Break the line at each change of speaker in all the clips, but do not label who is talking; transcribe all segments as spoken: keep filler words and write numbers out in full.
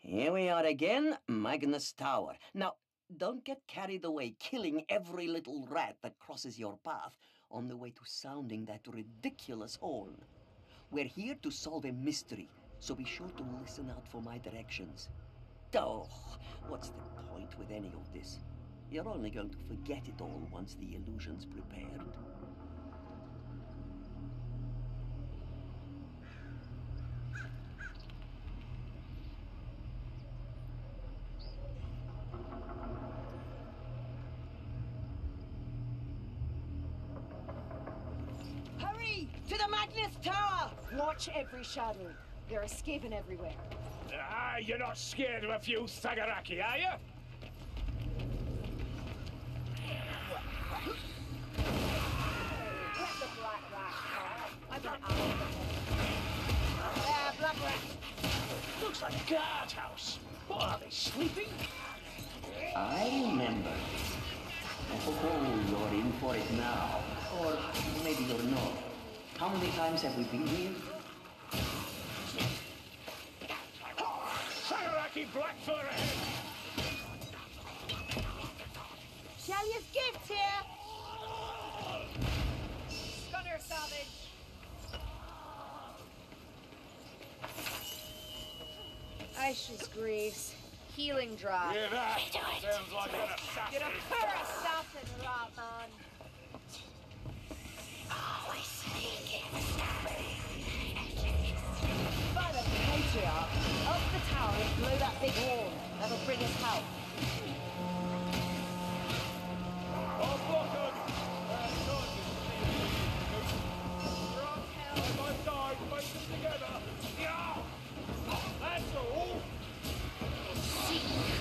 Here we are again, Magnus Tower. Now, don't get carried away killing every little rat that crosses your path on the way to sounding that ridiculous horn. We're here to solve a mystery, so be sure to listen out for my directions. Oh, what's the point with any of this? You're only going to forget it all once the illusion's prepared.
Hurry! To the Magnus Tower! Watch every shadow. They're escaping everywhere.
Ah, you're not scared of a few Sagaraki, are you?
Let the black rat come. I've got eyes. Yeah, black rat.
Looks like a guardhouse. What, are they sleeping?
I remember. Oh, you're in for it now. Or maybe you're not. How many times have we been here?
Sagaraki Blackfoot ahead!
Shelley's gift here! Gunner Savage! Aisha's Greaves. Healing drop.
Yeah, that sounds like an assassin.
You're a poor assassin, rat man.
Always sneaking.
By the patriarch, up the tower and blow that big horn. That'll bring us help.
Oh, Blockhood! Uh, Rock hell! I might die, face them together! Yeah! That's all!
See.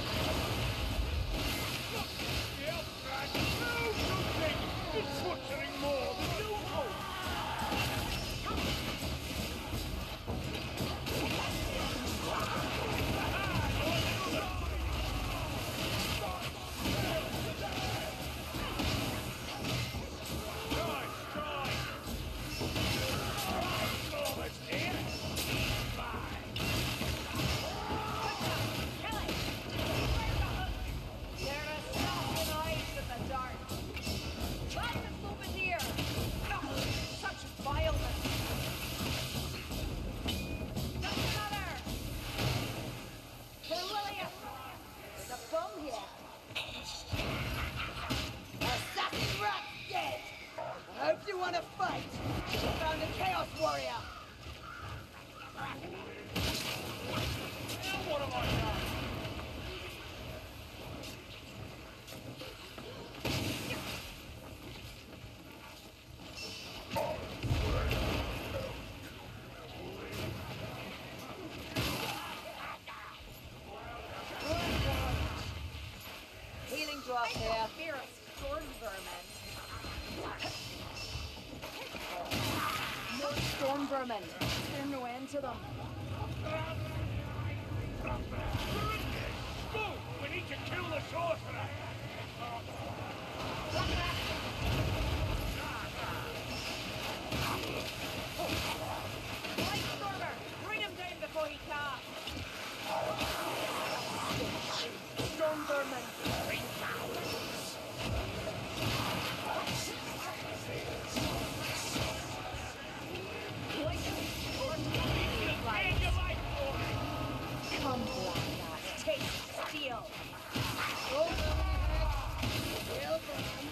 Yep, right. No, something! It's butchering more than you hope!
I hope you want to fight. You found a Chaos Warrior.
Now what have I done?
Healing drop here. Fear of storm vermin. No storm vermin. There's no end to them.
Go! We need to kill the sorcerer!
Light Stormer! Bring him down before he casts! Storm vermin! Come, black rat, take steel! Oh, steel vermin!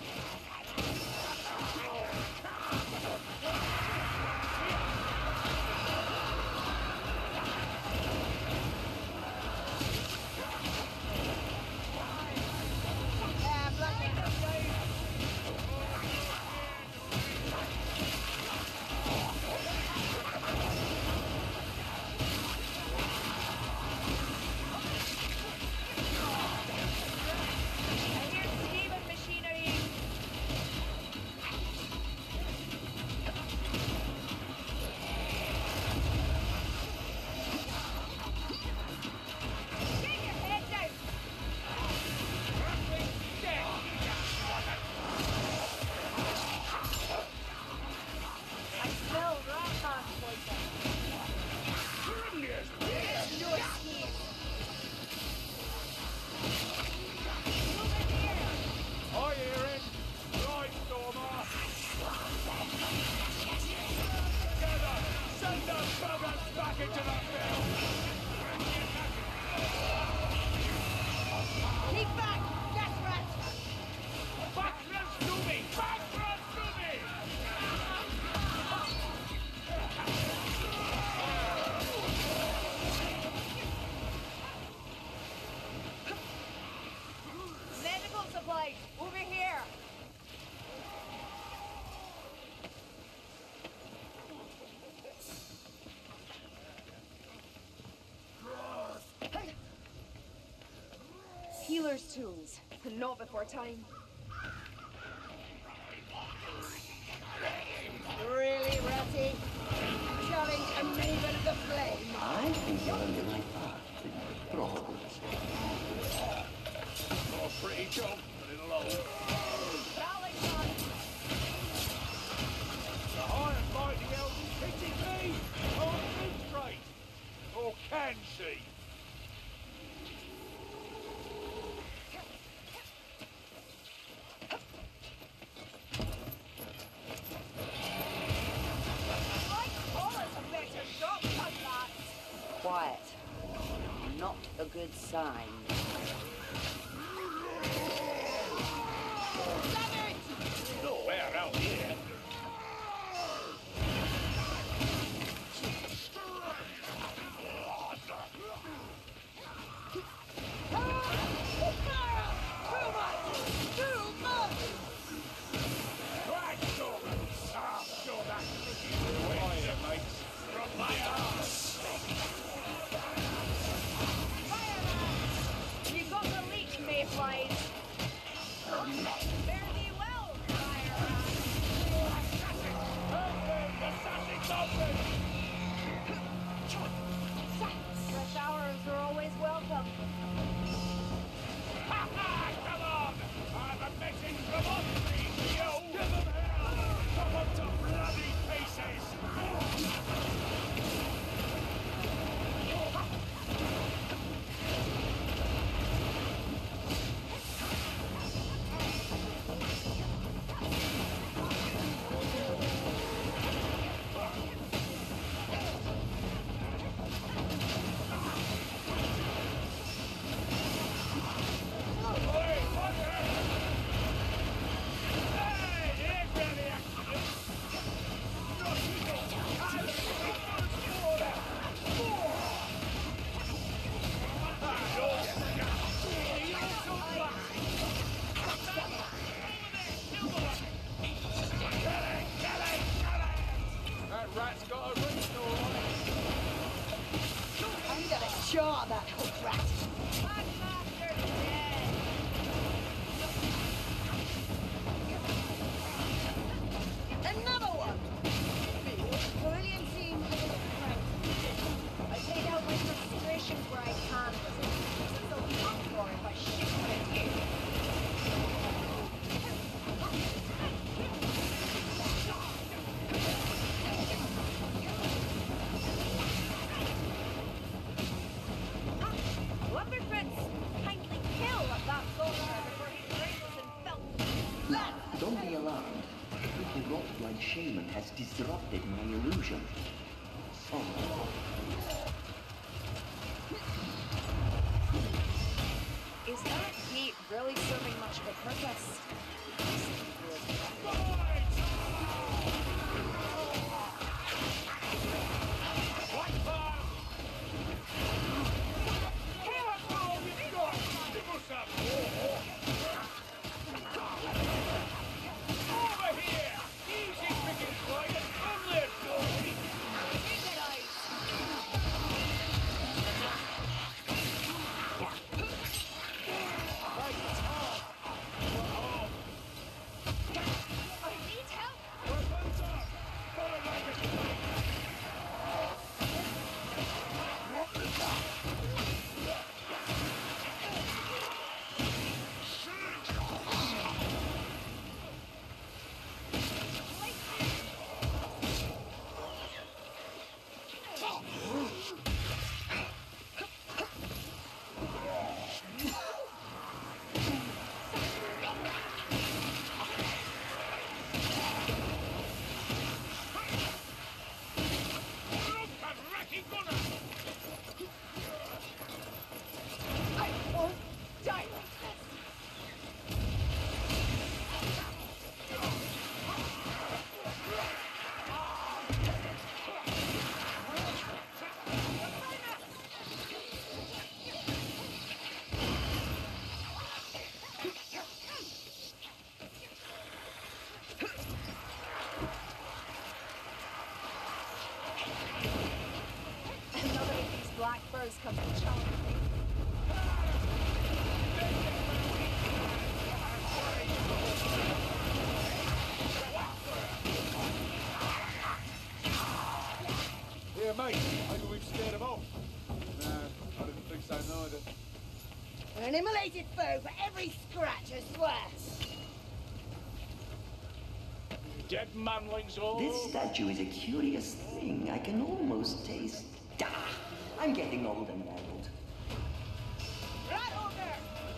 Yeah, black rat, Tailor's tools. Not before time. Really, Ratty? Shoving a maven of the flame?
I think you're on the right path. Probably.
Not a pretty job, but it'll hold.
Prowling on.
The high and mighty elf is hitting me! Can't see straight! Or can she?
Quiet. Not a good sign.
Nowhere out here.
You got the leech, Mayflies. Fare thee well, fire Fresh hours are always welcome.
Ha ha! Come on! I've a message from Audrey to you! Give them hell! Chop them to bloody pieces!
I'm gonna jaw that hook rat. Another one! Brilliant team is right. I take out my frustrations where I can. It's a uproar if I shit my here.
Don't be alarmed. The rock-like shaman has disrupted my illusion. Oh.
Is that heat really serving much of a purpose?
neither.
An immolated foe for every scratch, I swear.
Dead manlings all.
This statue is a curious thing. I can almost taste... Ah, I'm getting old and addled.
Right order!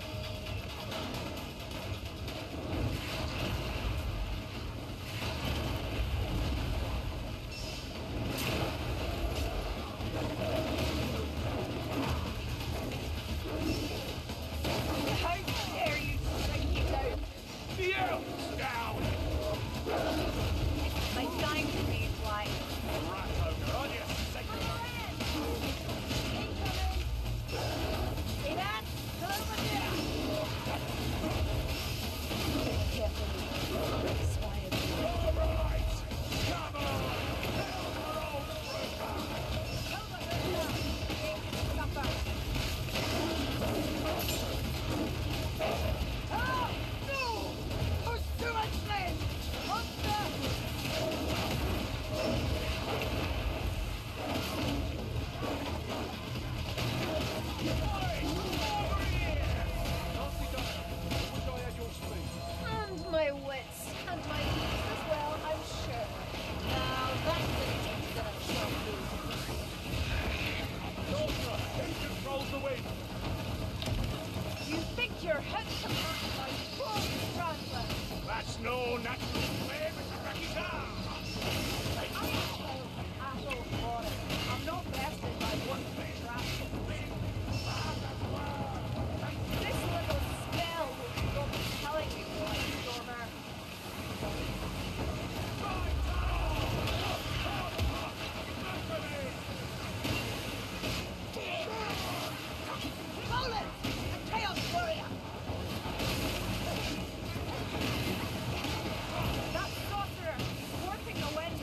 How dare you strike me down?
The elves down!
My time to be flying.
Rat ogre, on your sacred...
See that? Come over here! Carefully. Inspired.
All right! Come on! Elder old trooper!
Over here! Take supper! Ah! No! Push too much land! Monster! And my wits, and my ease as well, I'm sure. Now that's the thing that I shall do.
Daughter, who controls the wind?
You think you're head to match my full strangler?
That's no natural flame, Mister Rakizar!
I'm a child asshole for it. I'm not bested by one trap. This little spell will stop telling me what, Stormer. Roland! A Chaos Warrior! That sorcerer! Warping the wind!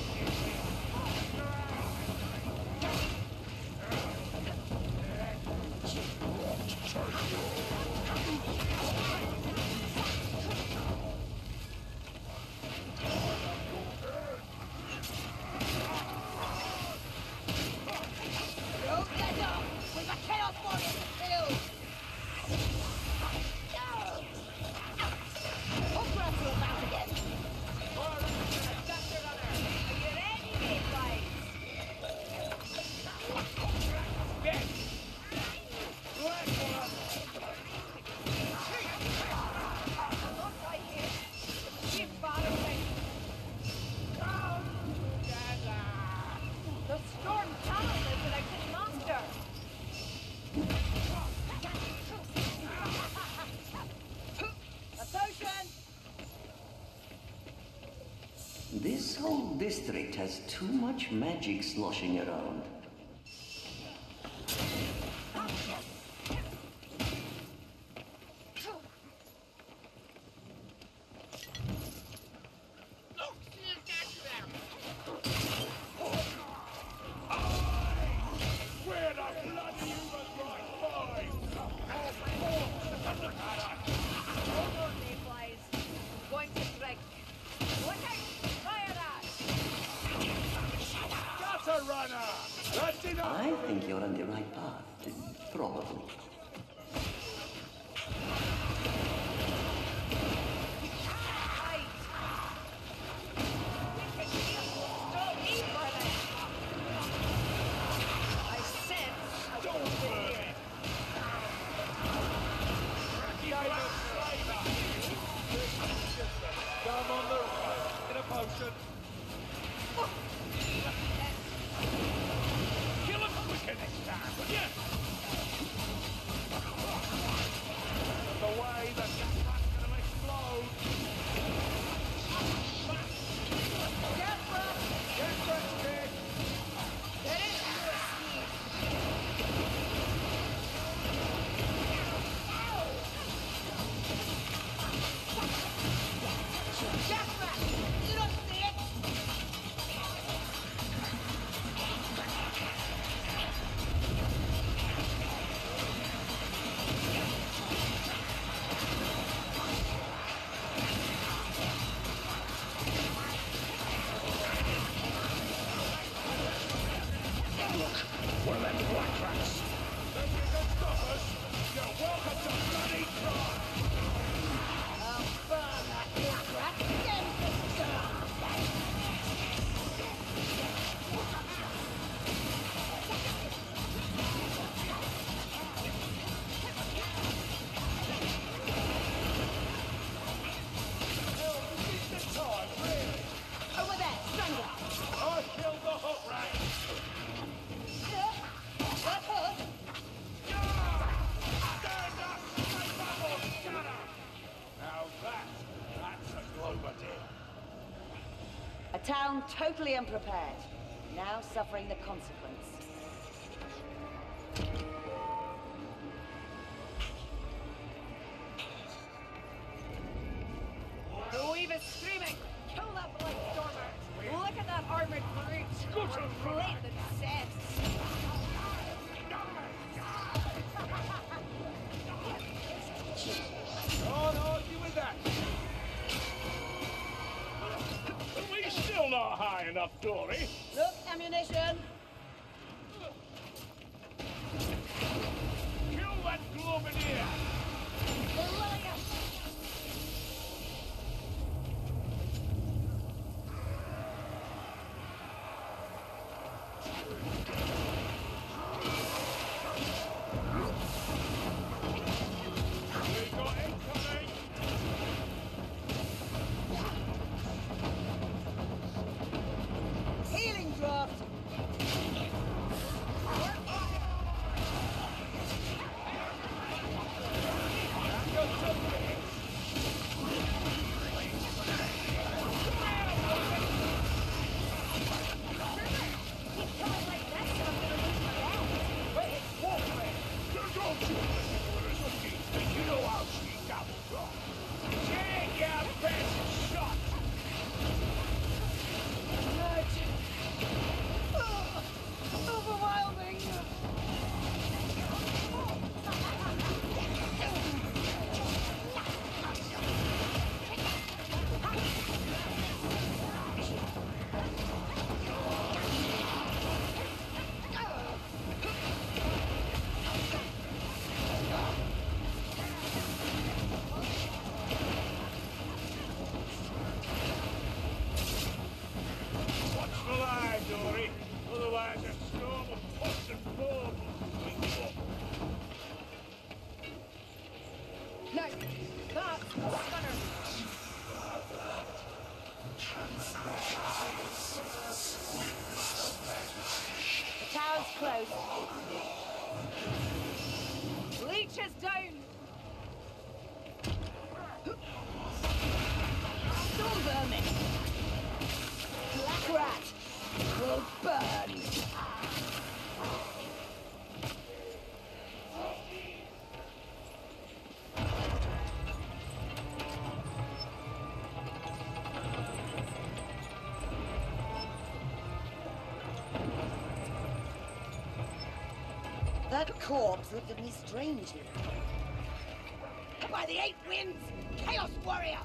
Don't let up! We've a Chaos Warrior to kill! Hogwarts will bounce again! Doctor Runner, are you ready, Mayflies?
Yes!
Not right here. Keep far away. The storm cannot live without its master. A potion!
This whole district has too much magic sloshing around.
Where the bloody Uber's right by?
Hold on, Mayflies. I'm going to drink. Look out! Fire that!
Gutter runner! That's enough!
I think you're on the right path. Probably.
Right. We can hear stop me burning. I sense a
Don't
wolf in
burn
here.
it! Black flavor! Come on the right, in a potion. Kill him quicker this time, will ya?
down totally unprepared. Now suffering the consequence.
The weave is screaming! Kill that blood stormer! Look at that armored brute!
Scuttle from
Blade that says!
Can't argue with that. Are we still not high enough, Dory?
Look, ammunition!
Kill that globineer! We've got incoming!
Healing draft!
You know how she doubles up. Take your best shot!
Overwhelming!
Watch the line, Dory. Otherwise, a storm of pots and bombs will wake you up.
No, that's a stunner!
The tower's close.
Leech is down! Storm vermin! Black rat will burn!
That corpse looked at me strangely.
By the eight winds, Chaos Warrior!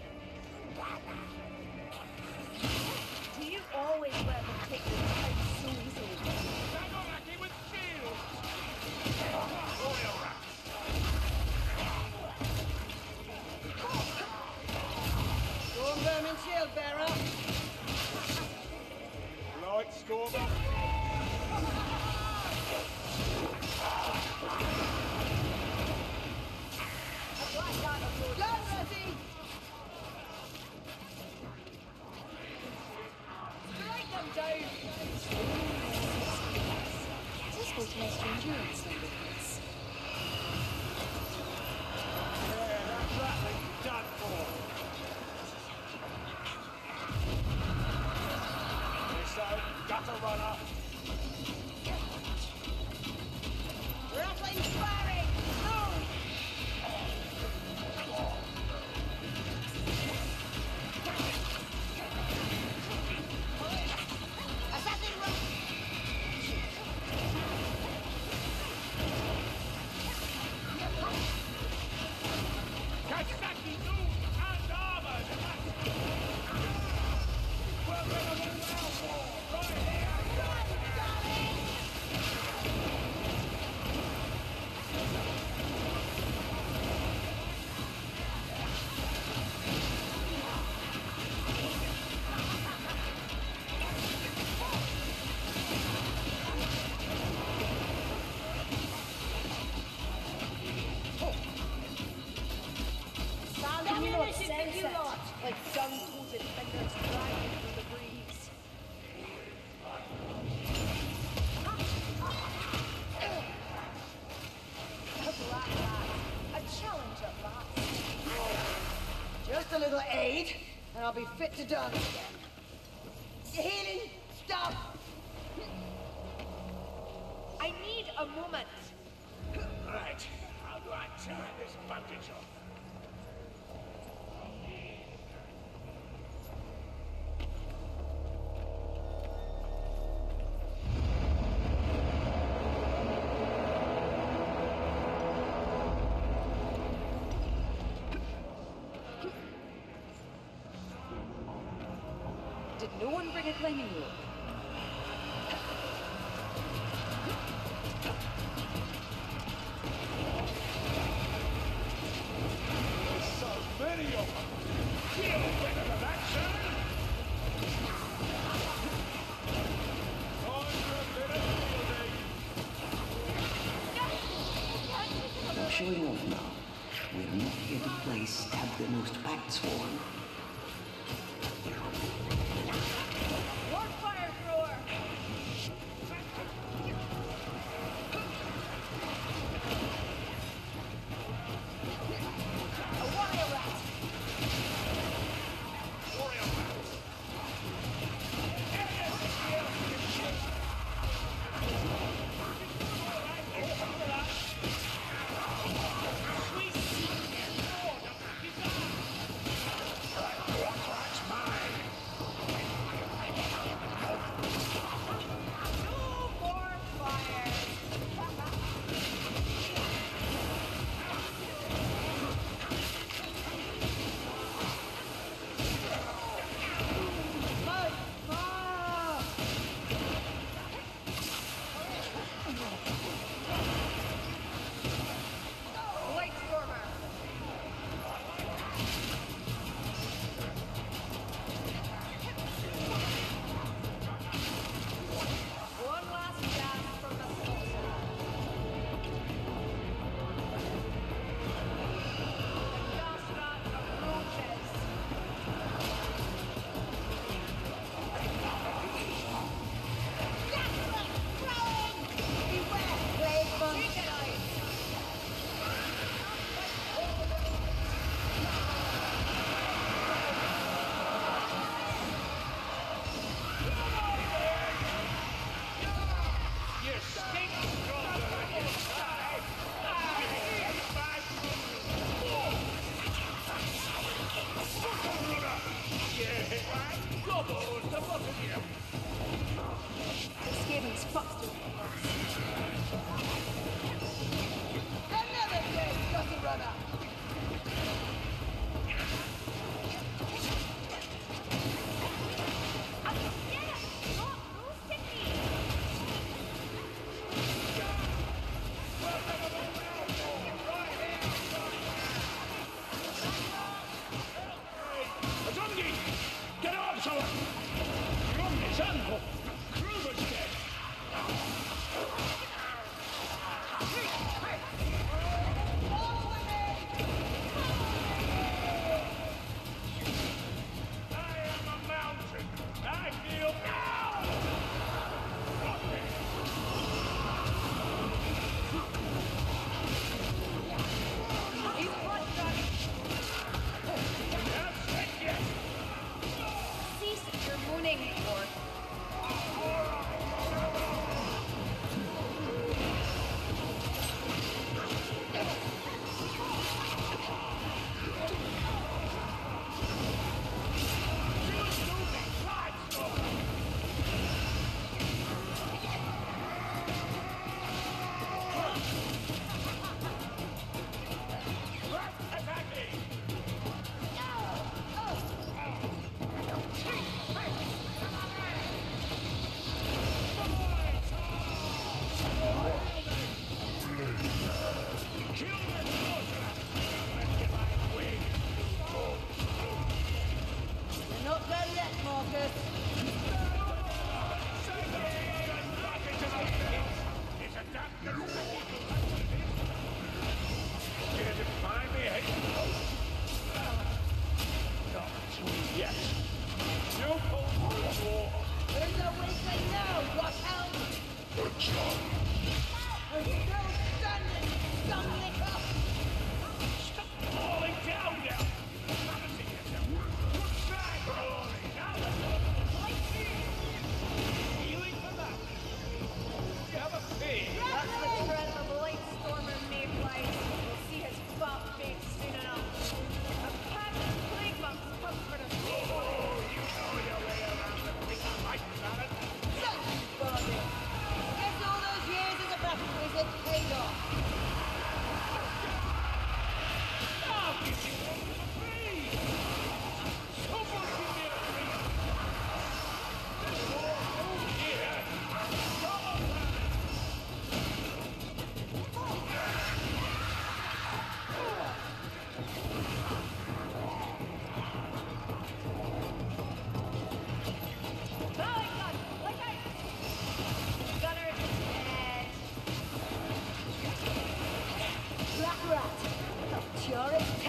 Do you always let them take the fight so easily?
Dagoraki with shields! Royal rat!
Storm vermin shield bearer!
Light stormer!
Blood ready! Strike them down!
This will test your endurance levels.
Yeah, that ratling's done for. This out, gutter runner.
Rattling firing! Move! Assassin run!
Kasaki Noon and armored! We're gonna win now, war! Right here!
Sound ammunition for you lot! Like sun-coated fingers dragging through the breeze. A black rat. A challenge at last. Just a little aid, and I'll be fit to dance again. Healing! Stop! I need a moment.
Right. How do I turn this bandage off?
Did no one bring a climbing rope?
There's so many of them. Feel better than that, sir. Time for a bit of fielding.
I'm showing off now. We're not here to play Stab the Most Packed Sworn.
More fire thrower! A warrior rat!
Warrior rats.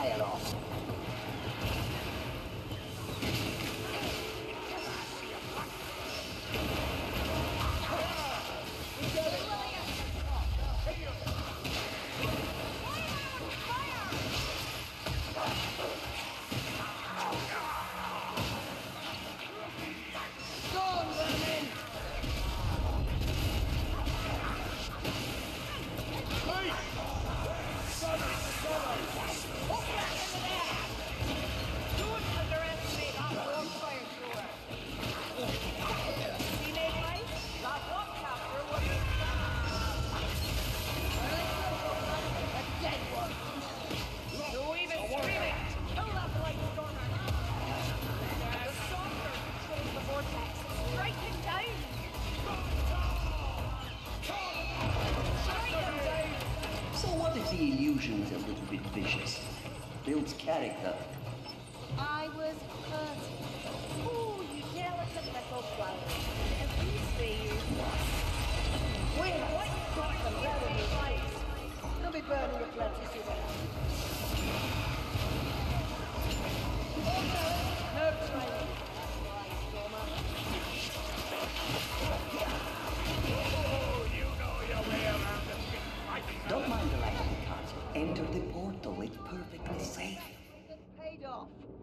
tail off.
The illusion's a little bit vicious. Builds character.
I was hurt. Oh, you delicate little flower. At least they use Wait, what? Got them out of your life. They'll be burning your blood to see what happens. Nerve training.
Don't mind the light of the cards. Enter the portal. It's perfectly safe.
It's paid off.